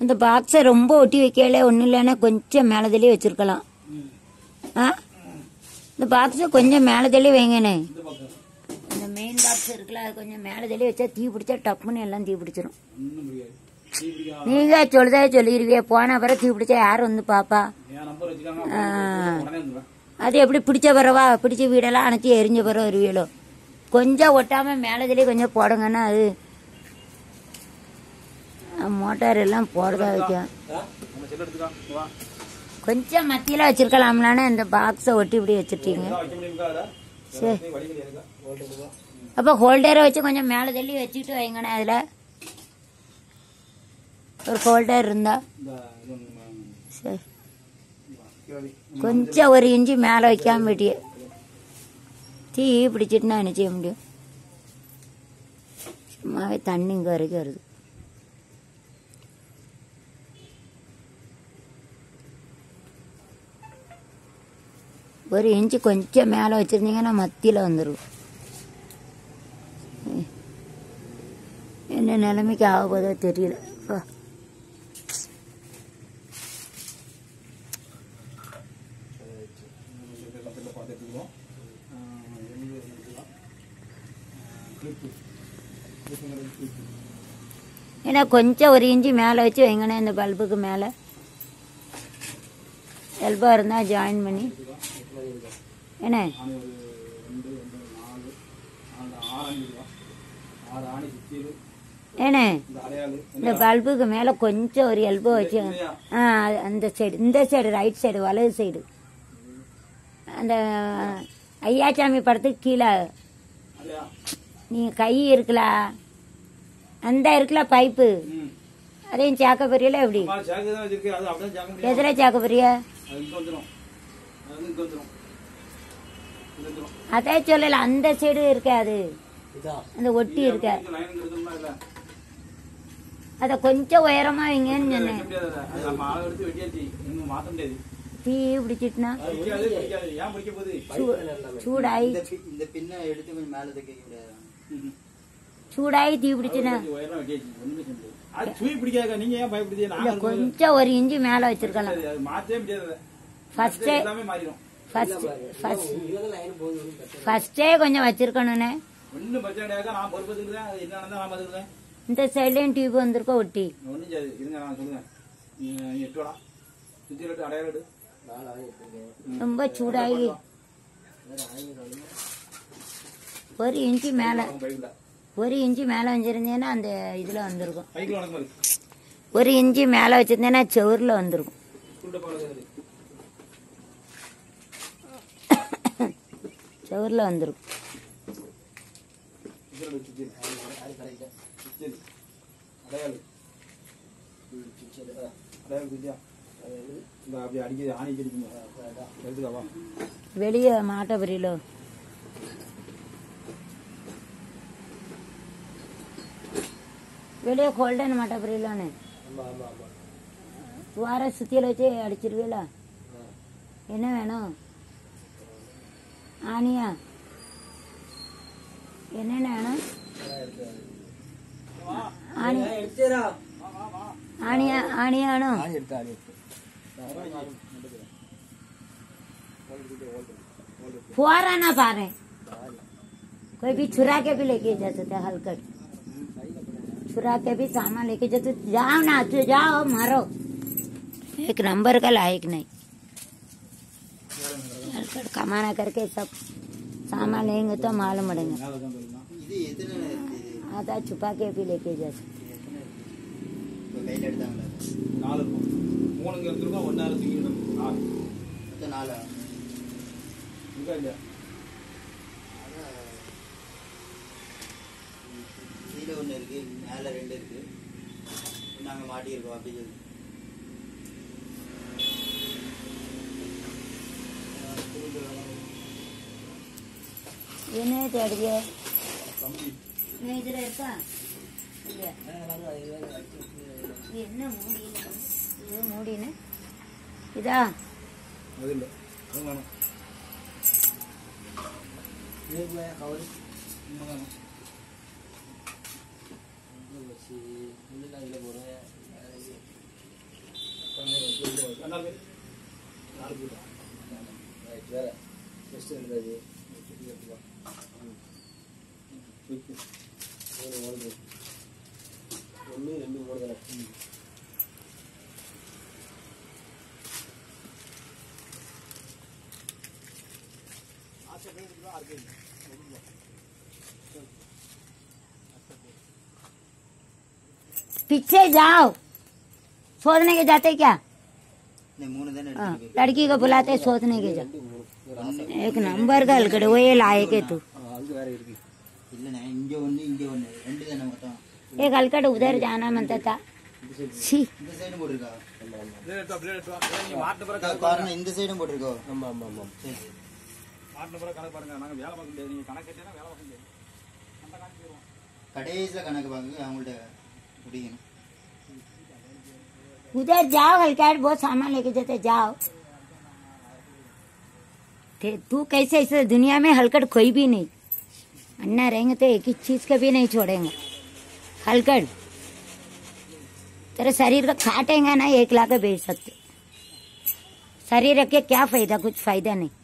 இந்த பாக்ஸை ரொம்ப ஒட்டி வைக்கல, ஒன்றும் இல்லைன்னா கொஞ்சம் மேலே தள்ளி வச்சிருக்கலாம். ஆ, இந்த பாக்ஸை கொஞ்சம் மேலே தள்ளி வைங்கண்ணே. இந்த மெயின் பாக்ஸ் இருக்குல்ல, அது கொஞ்சம் மேலே தள்ளி வச்சா தீ பிடிச்சா டப்புன்னு எல்லாம் தீ பிடிச்சிரும். நீங்க சொல்லிடுவிய, போன பிறகு தீ பிடிச்சா யாரும் வந்து பாப்பா? அது எப்படி பிடிச்ச பிறவா? பிடிச்ச வீடெல்லாம் அணைச்சி எரிஞ்ச பிறகு வருவியலோ. கொஞ்சம் ஒட்டாம மேலதுலேயே கொஞ்சம் போடுங்கன்னா அது மோட்டார் எல்லாம் போடுறதா வைக்கும். கொஞ்சம் மத்தியில வச்சிருக்கலாம்லான்னு இந்த பாக்ஸை ஒட்டி இப்படி வச்சிருக்கீங்க. சரி, அப்ப ஹோல்டரை வச்சு கொஞ்சம் மேல தள்ளி வச்சுட்டு வைங்கண்ணே. அதுல ஒரு ஹோல்டர் இருந்தா சரி. கொஞ்சம் 1 இன்ச்சு மேல வைக்காம வெட்டிய தீ பிடிச்சிட்டுனா என்ன செய்ய முடியும்? சும்மாவே தண்ணி இங்க வரைக்கும் வருது. ஒரு இன்ச்சு கொஞ்சம் மேல வச்சிருந்தீங்கன்னா மத்தியில வந்துடும். என்ன நிலைமைக்கு ஆக போதோ தெரியல. ஏன்னா கொஞ்சம் 1 இன்ச்சு மேல வச்சு வைங்கண்ணே. இந்த பல்புக்கு மேல எல்பா இருந்தா ஜாயின் பண்ணி என்ன ஏண்ணே, இந்த பல்புக்கு மேல கொஞ்சம் ஒரு எல்போ வச்சு அந்த சைடு, இந்த சைடு ரைட் சைடு வலது சைடு, அந்த ஐயாச்சாமி படத்துக்கு கீழே நீ கை இருக்குல்ல, அந்த இருக்குல்ல பைப்பு, அதையும் சாக்க போறீல? எப்படி எதுல சாக்க போறிய? அதே சொல்லல, அந்த சைடு இருக்காது, அந்த ஒட்டி இருக்க, அத கொஞ்சம் உயரமா வைங்கன்னு சொன்னேன். தீ பிடிச்சிட்டுனா சூடாயி சூடாயி தீ பிடிச்சுனா கொஞ்சம் 1 இன்ச்சு மேல வச்சிருக்கலாம். ஃபர்ஸ்டே கொஞ்சம் வச்சிருக்கணும்னே. இந்த சைட்லயும் டியூப் வந்திருக்கோம் ஒட்டி. ரொம்ப சூடாகி 1 இன்ச்சு மேல, 1 இன்ச்சு மேல வச்சிருந்தேன்னா அந்த இதுல வந்திருக்கும். 1 இன்ச்சு மேல வச்சிருந்தேன்னா செவுர்ல வந்திருக்கும். செவுர்ல வந்துடும். வெளியே மாட்ட புரியல. வெளியே கோல்டன் மாட்ட புரியலான்னு வார சுத்தியில வச்சு அடிச்சிருவீல. என்ன வேணும்? ஆனியா என்னென்ன வேணும்? ஆனியா ஆனியா வேணும். फुआरा ना पा रहे, कोई भी छुरा के भी लेके जा सकते, हलकट छुरा के भी सामान लेके जाते। जाओ ना, तो जाओ मारो, एक नंबर का लायक नहीं। हलकट कमाना करके सब सामान लेंगे तो मालूम पड़ेगा। आधा छुपा के भी लेके जा सकते। கீழே ஒன்று இருக்கு, மேலே 2 இருக்கு, நாங்கள் மாட்டியிருக்கோம். அப்படி சொல்லி என்ன தேடுங்க? இதில் இருக்கா? என்ன மூடி? இது மூடின்னு இதா पीछे जाओ, सोचने के जाते क्या? नहीं लड़की को बुलाते सोचने के जा। एक नंबर का हलकड़ वो ये लाए के तू एक हलकड़ उधर जाना मनता था। सी இந்த சைடும் போட்டிருக்கோம். கடைசியில கணக்கு பாக்க அவங்கள்ட்ட முடியும். उधर जाओ, हल्का बहुत सामान लेके जाते जाओ। तू कैसे इस दुनिया में हलकड़ कोई भी नहीं, अन्ना रहेंगे तो एक ही चीज का भी नहीं छोड़ेंगे। हलकड़ तेरे शरीर का काटेंगे ना 1 लाख बेच सकते, शरीर रख के क्या फायदा, कुछ फायदा नहीं।